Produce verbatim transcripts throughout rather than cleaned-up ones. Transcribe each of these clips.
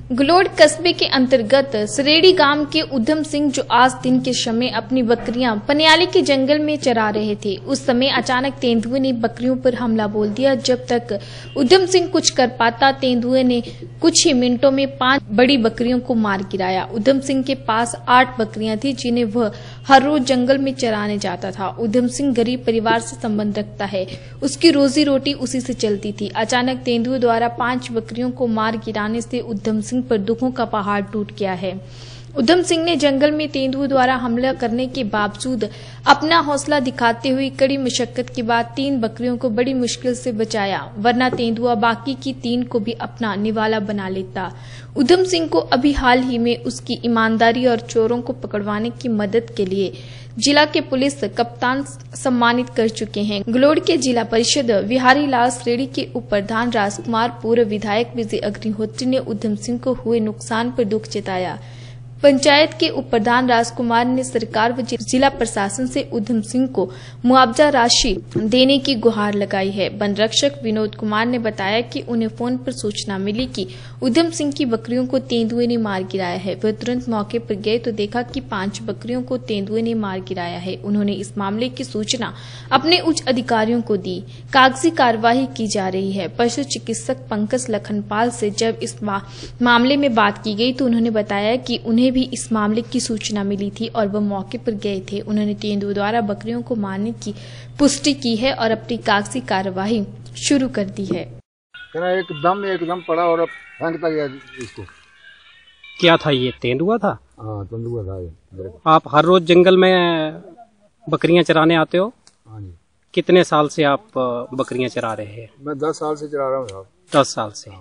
गलोड़ कस्बे के अंतर्गत सरेड़ी गांव के उधम सिंह जो आज दिन के समय अपनी बकरियां पनियाली के जंगल में चरा रहे थे, उस समय अचानक तेंदुए ने बकरियों पर हमला बोल दिया। जब तक उधम सिंह कुछ कर पाता, तेंदुए ने कुछ ही मिनटों में पांच बड़ी बकरियों को मार गिराया। उधम सिंह के पास आठ बकरियां थी, जिन्हें वह हर रोज जंगल में चराने जाता था। उधम सिंह गरीब परिवार से संबंध रखता है, उसकी रोजी रोटी उसी से चलती थी। अचानक तेंदुए द्वारा पांच बकरियों को मार गिराने से उधम सिंह पर दुखों का पहाड़ टूट गया है। उधम सिंह ने जंगल में तेंदुए द्वारा हमला करने के बावजूद अपना हौसला दिखाते हुए कड़ी मशक्कत के बाद तीन बकरियों को बड़ी मुश्किल से बचाया, वरना तेंदुआ बाकी की तीन को भी अपना निवाला बना लेता। उधम सिंह को अभी हाल ही में उसकी ईमानदारी और चोरों को पकड़वाने की मदद के लिए जिला के पुलिस कप्तान सम्मानित कर चुके हैं। गलोड़ के जिला परिषद विहारी लाल सरेड़ी के उप प्रधान राजकुमार, पूर्व विधायक विजय अग्निहोत्री ने उधम सिंह को हुए नुकसान पर दुख जताया। पंचायत के उप प्रधान राजकुमार ने सरकार व जिला प्रशासन से उधम सिंह को मुआवजा राशि देने की गुहार लगाई है। वन रक्षक विनोद कुमार ने बताया कि उन्हें फोन पर सूचना मिली कि उधम सिंह की बकरियों को तेंदुए ने मार गिराया है। वह तुरंत मौके पर गए तो देखा कि पांच बकरियों को तेंदुए ने मार गिराया है। उन्होंने इस मामले की सूचना अपने उच्च अधिकारियों को दी। कागजी कार्यवाही की जा रही है। पशु चिकित्सक पंकज लखनपाल से जब इस मामले में बात की गई तो उन्होंने बताया कि उन्हें भी इस मामले की सूचना मिली थी और वह मौके पर गए थे। उन्होंने तेंदुए द्वारा बकरियों को मारने की पुष्टि की है और अपनी कागजी कार्यवाही शुरू कर दी है। एकदम एकदम पड़ा और फेंकता गया इसको। क्या था ये, तेंदुआ था? हाँ, तेंदुआ था ये। आप हर रोज जंगल में बकरियां चराने आते हो? हाँ जी। कितने साल से आप बकरियां चरा रहे हैं? मैं दस साल से चरा रहा हूँ साहब। दस साल से।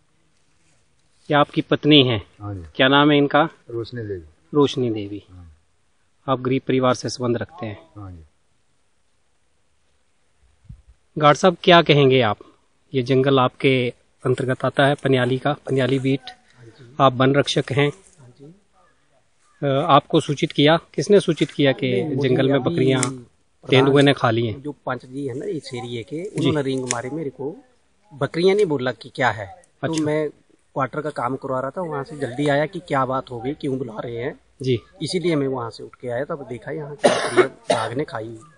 ये आपकी पत्नी है? हाँ जी। क्या नाम है इनका? रोशनी देवी। रोशनी देवी। हाँ। आप गरीब परिवार से संबंध रखते हैं? हाँ जी। गार्ड साहब, क्या कहेंगे आप? ये जंगल आपके अंतर्गत आता है, पनियाली का, पनियाली बीट। आप वन रक्षक हैं। आपको सूचित किया, किसने सूचित किया कि जंगल में बकरियां तेंदुए ने खा ली हैं? जो पंच जी है ना इस एरिए के, उन्होंने रिंग मारी मेरे को। बकरियां नहीं बोला कि क्या है। अच्छा। तो मैं क्वार्टर का काम करवा रहा था, वहाँ से जल्दी आया कि क्या बात हो गई, क्यों बुला रहे हैं जी, इसीलिए मैं वहाँ से उठ के आया। तब देखा यहाँ की बकरियां बाघ ने खाई।